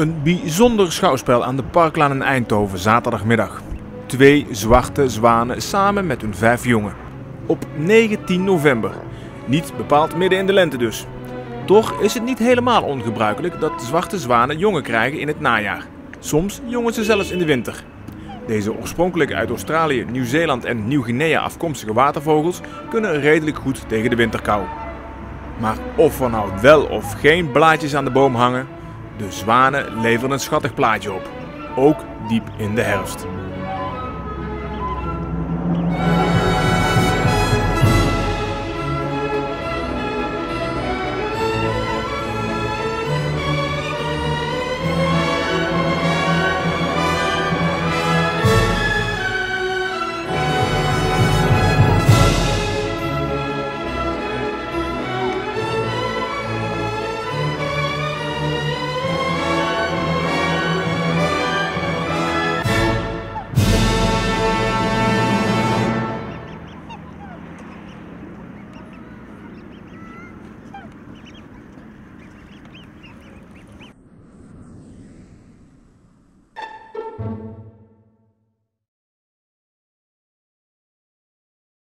Een bijzonder schouwspel aan de Parklaan in Eindhoven zaterdagmiddag. 2 zwarte zwanen samen met hun 5 jongen. Op 19 november. Niet bepaald midden in de lente dus. Toch is het niet helemaal ongebruikelijk dat zwarte zwanen jongen krijgen in het najaar. Soms jongen ze zelfs in de winter. Deze oorspronkelijk uit Australië, Nieuw-Zeeland en Nieuw-Guinea afkomstige watervogels kunnen redelijk goed tegen de winterkou. Maar of er nou wel of geen blaadjes aan de boom hangen, de zwanen leveren een schattig plaatje op. Ook diep in de herfst.